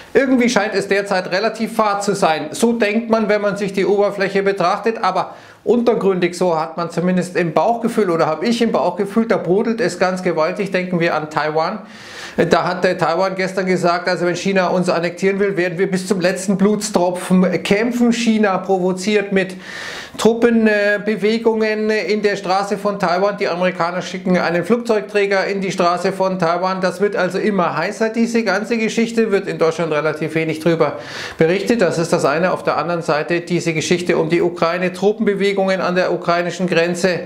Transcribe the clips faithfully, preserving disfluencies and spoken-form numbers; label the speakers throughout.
Speaker 1: Irgendwie scheint es derzeit relativ fad zu sein. So denkt man, wenn man sich die Oberfläche betrachtet, aber untergründig, so hat man zumindest im Bauchgefühl oder habe ich im Bauchgefühl, da brodelt es ganz gewaltig. Denken wir an Taiwan. Da hat der Taiwan gestern gesagt, also wenn China uns annektieren will, werden wir bis zum letzten Blutstropfen kämpfen. China provoziert mit Truppenbewegungen in der Straße von Taiwan. Die Amerikaner schicken einen Flugzeugträger in die Straße von Taiwan. Das wird also immer heißer, diese ganze Geschichte. Wird in Deutschland relativ wenig darüber berichtet. Das ist das eine. Auf der anderen Seite diese Geschichte um die Ukraine, Truppenbewegungen an der ukrainischen Grenze.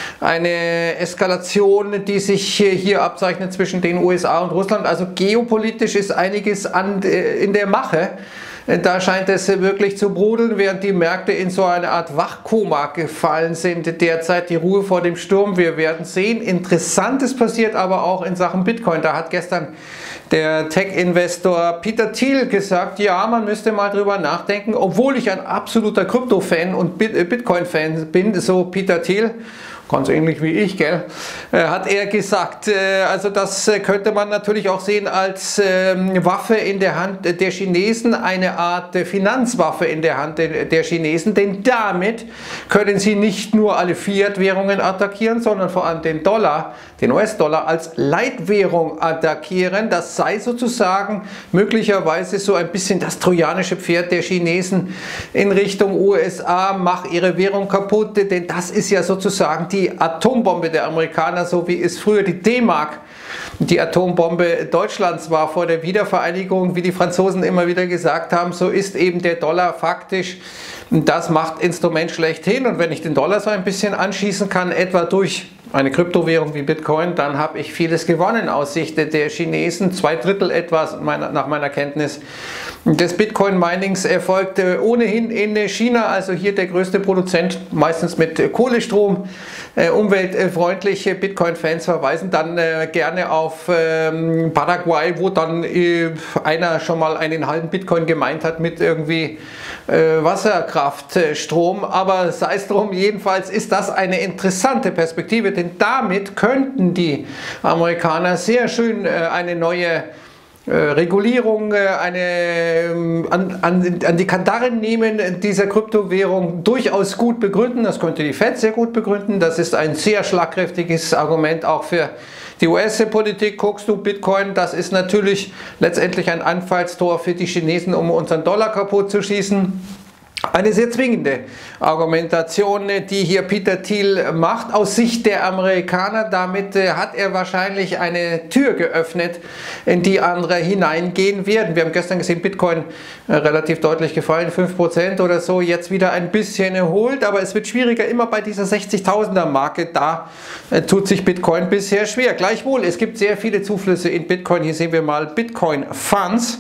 Speaker 1: Eine Eskalation, die sich hier abzeichnet zwischen den U S A und Russland. Also geopolitisch ist einiges an, in der Mache. Da scheint es wirklich zu brodeln, während die Märkte in so eine Art Wachkoma gefallen sind. Derzeit die Ruhe vor dem Sturm. Wir werden sehen. Interessantes passiert aber auch in Sachen Bitcoin. Da hat gestern der Tech-Investor Peter Thiel gesagt, ja, man müsste mal drüber nachdenken, obwohl ich ein absoluter Krypto-Fan und Bitcoin-Fan bin, so Peter Thiel, ganz ähnlich wie ich, gell, hat er gesagt. Also das könnte man natürlich auch sehen als Waffe in der Hand der Chinesen, eine Art Finanzwaffe in der Hand der Chinesen, denn damit können sie nicht nur alle Fiat-Währungen attackieren, sondern vor allem den Dollar, den U S-Dollar als Leitwährung attackieren. Das sei sozusagen möglicherweise so ein bisschen das trojanische Pferd der Chinesen in Richtung U S A, mach ihre Währung kaputt, denn das ist ja sozusagen die die Atombombe der Amerikaner, so wie es früher die D-Mark die Atombombe Deutschlands war vor der Wiedervereinigung, wie die Franzosen immer wieder gesagt haben, so ist eben der Dollar faktisch das Machtinstrument schlechthin. Und wenn ich den Dollar so ein bisschen anschießen kann, etwa durch eine Kryptowährung wie Bitcoin, dann habe ich vieles gewonnen aus Sicht der Chinesen. Zwei Drittel etwas nach meiner Kenntnis des Bitcoin-Minings erfolgt ohnehin in China, also hier der größte Produzent, meistens mit Kohlestrom. Umweltfreundliche Bitcoin-Fans verweisen dann gerne auf Paraguay, wo dann einer schon mal einen halben Bitcoin gemeint hat mit irgendwie Wasserkraftstrom. Aber sei es drum, jedenfalls ist das eine interessante Perspektive, denn damit könnten die Amerikaner sehr schön eine neue Regulierung eine, an, an, an die Kandare nehmen dieser Kryptowährung durchaus gut begründen. Das könnte die Fed sehr gut begründen. Das ist ein sehr schlagkräftiges Argument auch für die U S-Politik. Guckst du, Bitcoin, das ist natürlich letztendlich ein Einfallstor für die Chinesen, um unseren Dollar kaputt zu schießen. Eine sehr zwingende Argumentation, die hier Peter Thiel macht, aus Sicht der Amerikaner. Damit hat er wahrscheinlich eine Tür geöffnet, in die andere hineingehen werden. Wir haben gestern gesehen, Bitcoin relativ deutlich gefallen, fünf Prozent oder so, jetzt wieder ein bisschen erholt, aber es wird schwieriger, immer bei dieser sechzigtausender Marke, da tut sich Bitcoin bisher schwer. Gleichwohl, es gibt sehr viele Zuflüsse in Bitcoin. Hier sehen wir mal Bitcoin Funds.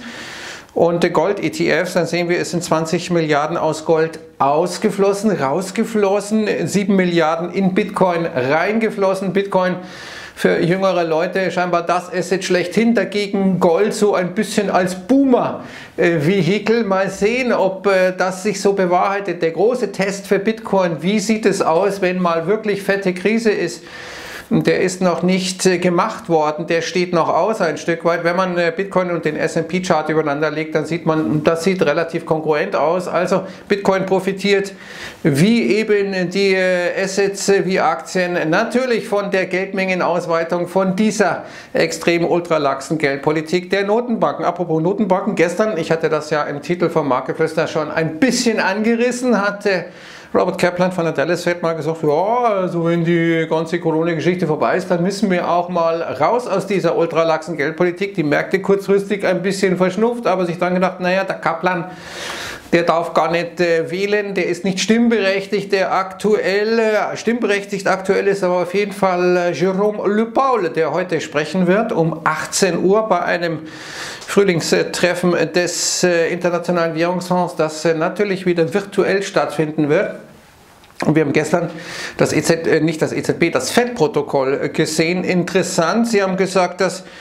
Speaker 1: Und Gold-E T Fs, dann sehen wir, es sind zwanzig Milliarden aus Gold ausgeflossen, rausgeflossen, sieben Milliarden in Bitcoin reingeflossen. Bitcoin für jüngere Leute scheinbar das Asset schlechthin, dagegen Gold so ein bisschen als Boomer-Vehikel. Mal sehen, ob das sich so bewahrheitet. Der große Test für Bitcoin, wie sieht es aus, wenn mal wirklich fette Krise ist? Der ist noch nicht gemacht worden, der steht noch aus ein Stück weit. Wenn man Bitcoin und den S und P-Chart übereinander legt, dann sieht man, das sieht relativ kongruent aus. Also Bitcoin profitiert wie eben die Assets wie Aktien natürlich von der Geldmengenausweitung, von dieser extrem ultralaxen Geldpolitik der Notenbanken. Apropos Notenbanken, gestern, ich hatte das ja im Titel vom Marktgeflüster schon ein bisschen angerissen, hatte Robert Kaplan von der Dallas Fed mal gesagt, ja, also wenn die ganze Corona-Geschichte vorbei ist, dann müssen wir auch mal raus aus dieser ultralaxen Geldpolitik. Die Märkte kurzfristig ein bisschen verschnupft, aber sich dann gedacht, naja, der Kaplan, der darf gar nicht äh, wählen, der ist nicht stimmberechtigt, der aktuell, äh, stimmberechtigt aktuell ist aber auf jeden Fall äh, Jérôme Le Paul, der heute sprechen wird um achtzehn Uhr bei einem Frühlingstreffen des äh, Internationalen Währungsfonds, das äh, natürlich wieder virtuell stattfinden wird. Und wir haben gestern das E Z, äh, nicht das E Z B, das Fed-Protokoll gesehen. Interessant, Sie haben gesagt, dass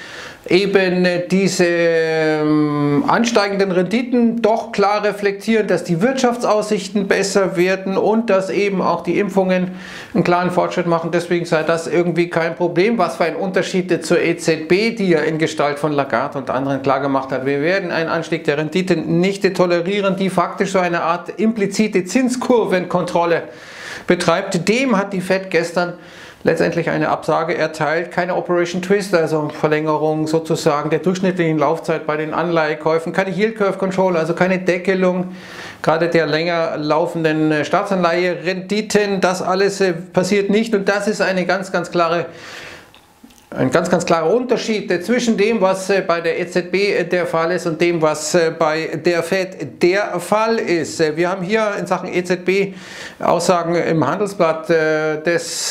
Speaker 1: eben diese ähm, ansteigenden Renditen doch klar reflektieren, dass die Wirtschaftsaussichten besser werden und dass eben auch die Impfungen einen klaren Fortschritt machen. Deswegen sei das irgendwie kein Problem. Was für ein Unterschied zur E Z B, die ja in Gestalt von Lagarde und anderen klargemacht hat, wir werden einen Anstieg der Renditen nicht tolerieren, die faktisch so eine Art implizite Zinskurvenkontrolle betreibt. Dem hat die Fed gestern letztendlich eine Absage erteilt, keine Operation Twist, also Verlängerung sozusagen der durchschnittlichen Laufzeit bei den Anleihekäufen, keine Yield Curve Control, also keine Deckelung gerade der länger laufenden Staatsanleihe-Renditen. Das alles passiert nicht und das ist eine ganz, ganz klare Ein ganz, ganz klarer Unterschied zwischen dem, was bei der E Z B der Fall ist und dem, was bei der Fed der Fall ist. Wir haben hier in Sachen E Z B Aussagen im Handelsblatt des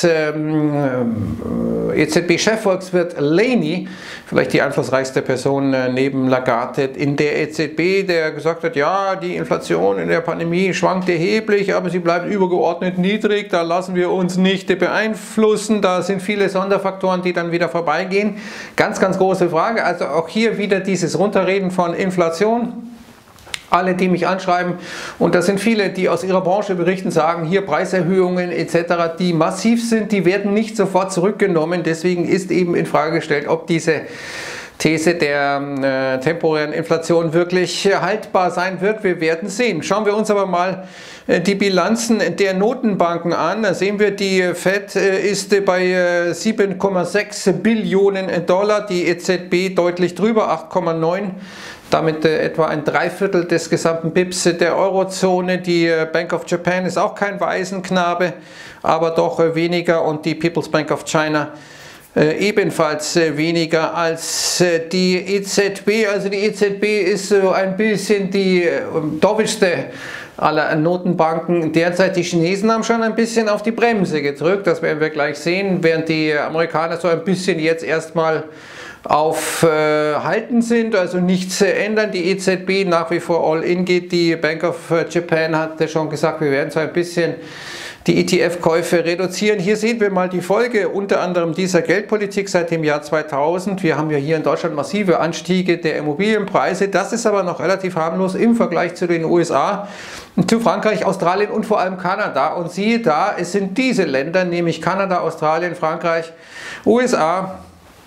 Speaker 1: E Z B-Chefvolkswirt Laney, vielleicht die einflussreichste Person neben Lagarde in der E Z B, der gesagt hat, ja, die Inflation in der Pandemie schwankt erheblich, aber sie bleibt übergeordnet niedrig, da lassen wir uns nicht beeinflussen, da sind viele Sonderfaktoren, die dann wieder vorbeigehen. Ganz, ganz große Frage. Also auch hier wieder dieses Runterreden von Inflation. Alle, die mich anschreiben, und das sind viele, die aus ihrer Branche berichten, sagen, hier Preiserhöhungen et cetera, die massiv sind, die werden nicht sofort zurückgenommen. Deswegen ist eben in Frage gestellt, ob diese These der äh, temporären Inflation wirklich äh, haltbar sein wird. Wir werden sehen. Schauen wir uns aber mal äh, die Bilanzen der Notenbanken an. Da sehen wir, die Fed äh, ist äh, bei äh, sieben Komma sechs Billionen Dollar, die E Z B deutlich drüber, acht Komma neun. Damit äh, etwa ein Dreiviertel des gesamten B I Ps der Eurozone. Die äh, Bank of Japan ist auch kein Waisenknabe, aber doch äh, weniger, und die People's Bank of China Äh, ebenfalls äh, weniger als äh, die E Z B. Also die E Z B ist so ein bisschen die äh, dovischste aller Notenbanken. Derzeit die Chinesen haben schon ein bisschen auf die Bremse gedrückt, das werden wir gleich sehen, während die Amerikaner so ein bisschen jetzt erstmal auf äh, Halten sind, also nichts äh, ändern. Die E Z B nach wie vor all in geht. Die Bank of Japan hat schon gesagt, wir werden so ein bisschen die E T F-Käufe reduzieren. Hier sehen wir mal die Folge unter anderem dieser Geldpolitik seit dem Jahr zweitausend. Wir haben ja hier in Deutschland massive Anstiege der Immobilienpreise. Das ist aber noch relativ harmlos im Vergleich zu den U S A, zu Frankreich, Australien und vor allem Kanada. Und siehe da, es sind diese Länder, nämlich Kanada, Australien, Frankreich, U S A,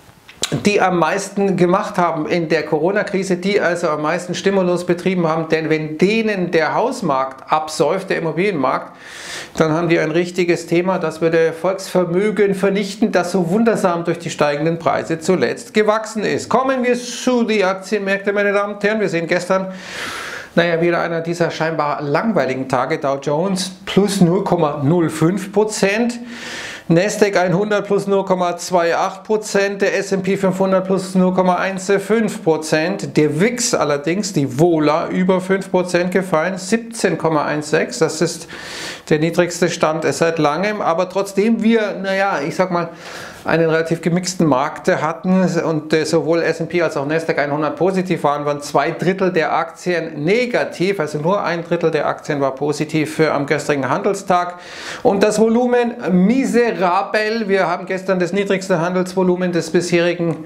Speaker 1: die am meisten gemacht haben in der Corona-Krise, die also am meisten Stimulus betrieben haben, denn wenn denen der Hausmarkt absäuft, der Immobilienmarkt, dann haben die ein richtiges Thema, das würde Volksvermögen vernichten, das so wundersam durch die steigenden Preise zuletzt gewachsen ist. Kommen wir zu den Aktienmärkten, meine Damen und Herren. Wir sehen gestern, naja, wieder einer dieser scheinbar langweiligen Tage. Dow Jones plus null Komma null fünf Prozent. Nasdaq hundert plus null Komma achtundzwanzig Prozent, der S und P fünfhundert plus null Komma fünfzehn Prozent, der W I X allerdings, die Vola, über fünf Prozent gefallen, siebzehn Komma sechzehn, das ist der niedrigste Stand seit langem, aber trotzdem wir, naja, ich sag mal, einen relativ gemixten Markt hatten und sowohl S und P als auch Nasdaq hundert positiv waren, waren zwei Drittel der Aktien negativ, also nur ein Drittel der Aktien war positiv am gestrigen Handelstag und das Volumen miserabel. Wir haben gestern das niedrigste Handelsvolumen des bisherigen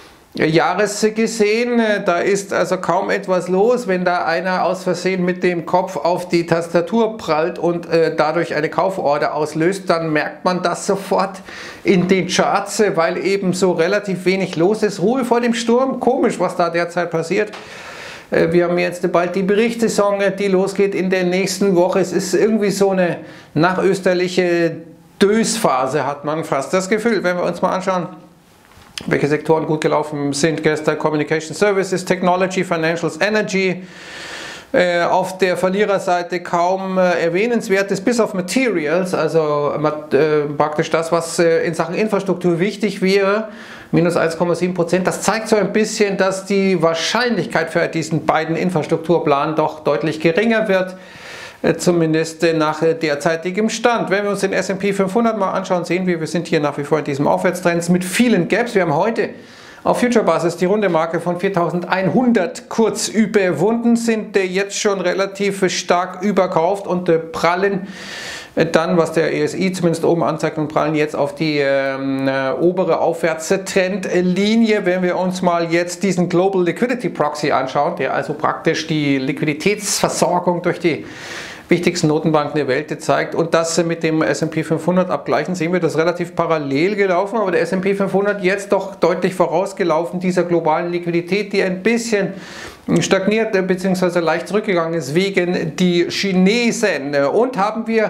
Speaker 1: Jahres gesehen. Da ist also kaum etwas los. Wenn da einer aus Versehen mit dem Kopf auf die Tastatur prallt und äh, dadurch eine Kauforder auslöst, dann merkt man das sofort in den Charts, weil eben so relativ wenig los ist. Ruhe vor dem Sturm. Komisch, was da derzeit passiert. Äh, wir haben jetzt bald die Berichtssaison, die losgeht in der nächsten Woche. Es ist irgendwie so eine nachösterliche Dösphase, hat man fast das Gefühl. Wenn wir uns mal anschauen, welche Sektoren gut gelaufen sind gestern: Communication Services, Technology, Financials, Energy. Äh, auf der Verliererseite kaum äh, Erwähnenswertes, bis auf Materials, also äh, praktisch das, was äh, in Sachen Infrastruktur wichtig wäre, minus eins Komma sieben Prozent. Das zeigt so ein bisschen, dass die Wahrscheinlichkeit für diesen beiden Infrastrukturplan doch deutlich geringer wird. Zumindest nach derzeitigem Stand. Wenn wir uns den S und P fünfhundert mal anschauen, sehen wir, wir sind hier nach wie vor in diesem Aufwärtstrend mit vielen Gaps. Wir haben heute auf Future-Basis die runde Marke von viertausendeinhundert kurz überwunden, sind jetzt schon relativ stark überkauft und prallen Dann, was der E S I zumindest oben anzeigt, und prallen jetzt auf die ähm, äh, obere Aufwärtstrendlinie. Wenn wir uns mal jetzt diesen Global Liquidity Proxy anschauen, der also praktisch die Liquiditätsversorgung durch die wichtigsten Notenbanken der Welt zeigt und das mit dem S und P fünfhundert abgleichen, sehen wir das relativ parallel gelaufen, aber der S und P fünfhundert jetzt doch deutlich vorausgelaufen dieser globalen Liquidität, die ein bisschen stagniert bzw. leicht zurückgegangen ist wegen die Chinesen. Und haben wir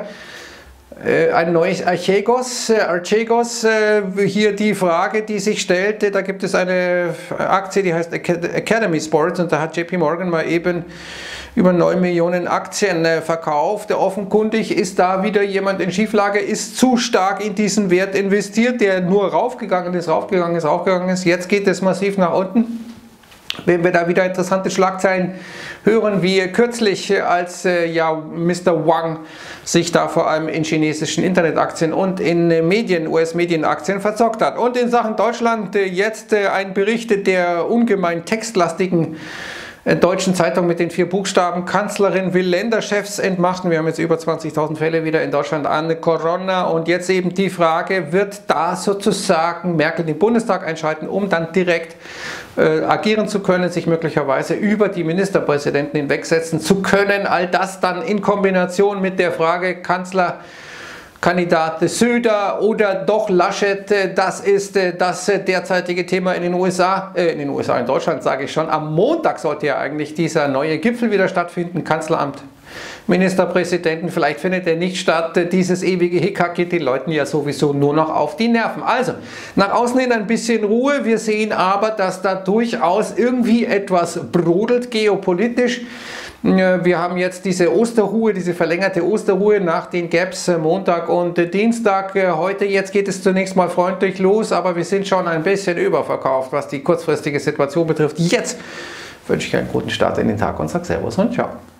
Speaker 1: ein neues Archegos, Archegos, hier die Frage, die sich stellte, da gibt es eine Aktie, die heißt Academy Sports und da hat J P Morgan mal eben über neun Millionen Aktien verkauft. Offenkundig ist da wieder jemand in Schieflage, ist zu stark in diesen Wert investiert, der nur raufgegangen ist, raufgegangen ist, raufgegangen ist. Jetzt geht es massiv nach unten. Wenn wir da wieder interessante Schlagzeilen hören, wie kürzlich, als äh, ja Mister Wang sich da vor allem in chinesischen Internetaktien und in äh, Medien, U S-Medienaktien verzockt hat. Und in Sachen Deutschland äh, jetzt äh, ein Bericht der ungemein textlastigen äh, deutschen Zeitung mit den vier Buchstaben: Kanzlerin will Länderchefs entmachten. Wir haben jetzt über zwanzigtausend Fälle wieder in Deutschland an Corona. Und jetzt eben die Frage, wird da sozusagen Merkel den Bundestag einschalten, um dann direkt Äh, agieren zu können, sich möglicherweise über die Ministerpräsidenten hinwegsetzen zu können. All das dann in Kombination mit der Frage Kanzlerkandidat Söder oder doch Laschet, das ist das derzeitige Thema in den U S A, äh, in den U S A, in Deutschland sage ich schon. Am Montag sollte ja eigentlich dieser neue Gipfel wieder stattfinden, Kanzleramt, Ministerpräsidenten, vielleicht findet er nicht statt. Dieses ewige Hickhack geht den Leuten ja sowieso nur noch auf die Nerven. Also, nach außen hin ein bisschen Ruhe. Wir sehen aber, dass da durchaus irgendwie etwas brodelt geopolitisch. Wir haben jetzt diese Osterruhe, diese verlängerte Osterruhe nach den Gaps Montag und Dienstag. Heute, jetzt geht es zunächst mal freundlich los, aber wir sind schon ein bisschen überverkauft, was die kurzfristige Situation betrifft. Jetzt wünsche ich einen guten Start in den Tag und sage Servus und Ciao.